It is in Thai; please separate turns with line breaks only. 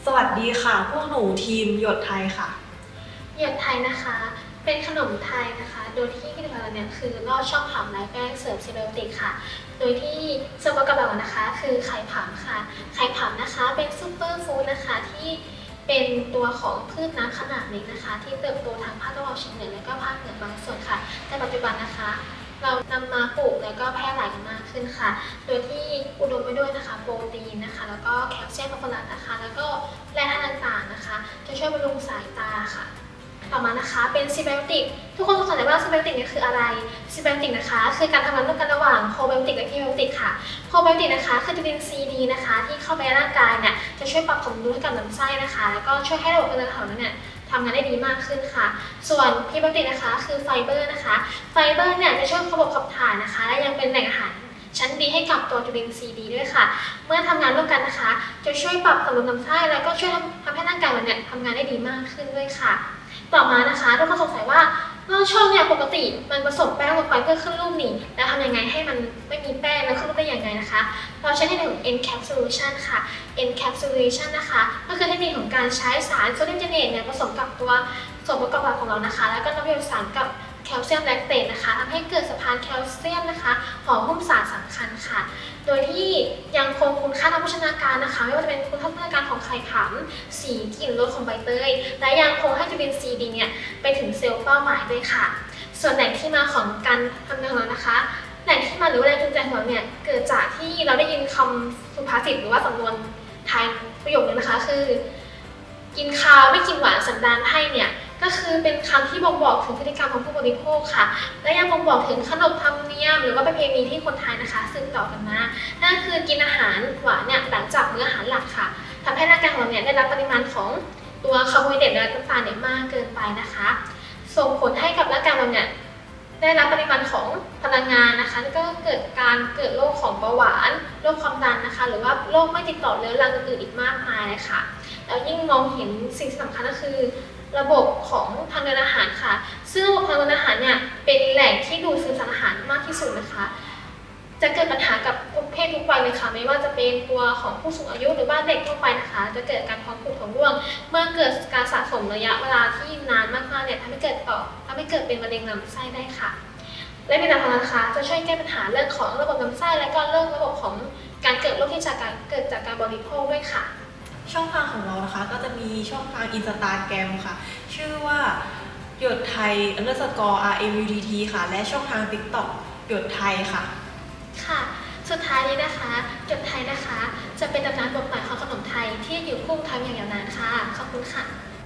สวัสดีค่ะพวกหนูทีมหยดไทยค่ะ
หยดไทยนะคะเป็นขนมไทยนะคะโดยที่ผลิตภัณฑ์เนี่ยคือลอดช่องผำและแป้งเสริมซีโบติกค่ะโดยที่ส่วนประกอบหลักนะคะคือไข่ผำค่ะไข่ผำนะคะเป็นซูเปอร์ฟู้ดนะคะที่เป็นตัวของพืชน้ำขนาดเล็กนะคะที่เติบโตทางภาคตะวันออกเฉียงเหนือและก็ภาคเหนือบางส่วนค่ะในปัจจุบันนะคะเรานำมาปลูกแล้วก็แพร่หลายกันมากขึ้นค่ะโดยที่อุดมไปด้วยนะคะโปรตีนนะคะแล้วก็แคลเซียมฟอสฟอรัสนะคะแล้วก็แร่ธาตุต่างๆนะคะจะช่วยบำรุงสายตาค่ะต่อมานะคะเป็นซีไบโอติกทุกคนสงสัยว่าซีไบโอติกเนี่ยคืออะไรซีไบโอติกนะคะคือการทำงานร่วมกันระหว่างโปรไบโอติกและพรีไบโอติกค่ะโปรไบโอติกนะคะคือจุลินทรีย์ดีนะคะที่เข้าไปในร่างกายเนี่ยจะช่วยปรับสมดุลให้กับลำไส้นะคะแล้วก็ช่วยให้ระบบการเดินอาหารนั้นเนี่ยทำงานได้ดีมากขึ้นค่ะส่วนพรีไบโอติกนะคะคือไฟเบอร์นะคะไฟเบอร์เนี่ยจะช่วยระบบขับถ่ายนะคะและยังเป็นแหล่งอาหารชั้นดีให้กับตัวจุลินทรีย์ดีด้วยค่ะเมื่อทำงานร่วมกันนะคะจะช่วยปรับสมดุลลำไส้แล้วก็ช่วยทำให้ร่างกายเราเนี่ยทำงานได้ดีมากขึ้นด้วยค่ะต่อมานะคะทุกคนสงสัยว่าลอดช่องเนี่ยปกติมันผสมแป้งลงไปเพื่อขึ้นรูปนี่แล้วทำยังไงให้มันไม่มีแป้งแล้วขึ้นรูปได้ยังไงนะคะเราใช้เทคนิคของ encapsulation ค่ะ encapsulation นะคะก็คือเทคนิคของการใช้สารโซเดียมเจเนตเนี่ยผสมกับตัวส่วนประกอบหลักของเรานะคะแล้วก็นำไปผสานกับแคลเซียมแลคเตตนะคะทำให้เกิดสะพานแคลเซียมนะคะห่อหุ้มสารสำคัญค่ะโดยที่ยังคงคุณค่าทางโภชนาการนะคะไม่ว่าจะเป็นคุณค่าทางโภชนาการของไข่ผำสีกลิ่นรสของใบเตยและยังคงให้จุลินทรีย์ดีเนี่ยไปถึงเซลล์เป้าหมายด้วยค่ะส่วนแหล่งที่มาของการทำงานของเรานะคะแหล่งที่มาหรือว่าแรงจูงใจของเราเนี่ยเกิดจากที่เราได้ยินคำสุภาษิตหรือว่าสำนวนไทยประโยคนึงนะคะคือกินข้าวไม่กินหวานสันดานไพร่เนี่ยก็คือเป็นคำที่บ่งบอกถึงพฤติกรรมของผู้บริโภคค่ะและยังบ่งบอกถึงขนบธรรมเนียมหรือว่าประเพณีที่คนไทยนะคะสืบต่อกันมานั่นคือกินอาหารหวานเนี่ยหลังจากมื้ออาหารหลักค่ะทำให้ร่างกายของเราเนี่ยได้รับปริมาณของตัวคาร์โบไฮเดรตและน้ำตาลเนี่ยมากเกินไปนะคะส่งผลให้กับร่างกายเราเนี่ยได้รับปริมาณของพลังงานนะคะแล้วก็เกิดโรคของเบาหวานโรคความดันนะคะหรือว่าโรคไม่ติดต่อเรื้อรังอื่นๆอีกมากมายเลยค่ะแล้วยิ่งมองเห็นสิ่งสำคัญก็คือระบบของทางเดินอาหารค่ะซึ่งระบบทางเดินอาหารเนี่ยเป็นแหล่งที่ดูดซึมสารอาหารมากที่สุดนะคะจะเกิดปัญหากับทุกเพศทุกวัยเลยค่ะไม่ว่าจะเป็นตัวของผู้สูงอายุหรือว่าเด็กทั่วไปนะคะจะเกิดการท้องผูกท้องร่วงเมื่อเกิดการสะสมระยะเวลาที่นานมากๆเนี่ยทำให้เกิดเป็นมะเร็งลำไส้ได้ค่ะและผลิตภัณฑ์นะคะจะช่วยแก้ปัญหาเรื่องของระบบลำไส้และก็เรื่องระบบของการเกิดโรคที่เกิดจากการบริโภคด้วยค่ะ
ช่องทางของเรานะคะก็จะมีช่องทาง Instagram ค่ะชื่อว่าหยดไทย_RMUTT ค่ะและช่องทาง TikTok หยดไทยค่ะ
ค่ะสุดท้ายนี้นะคะหยดไทยนะคะจะเป็นตำนานบทใหม่ของขนมไทยที่อยู่คู่ไทยอย่างยาวนานค่ะขอบคุณค่ะ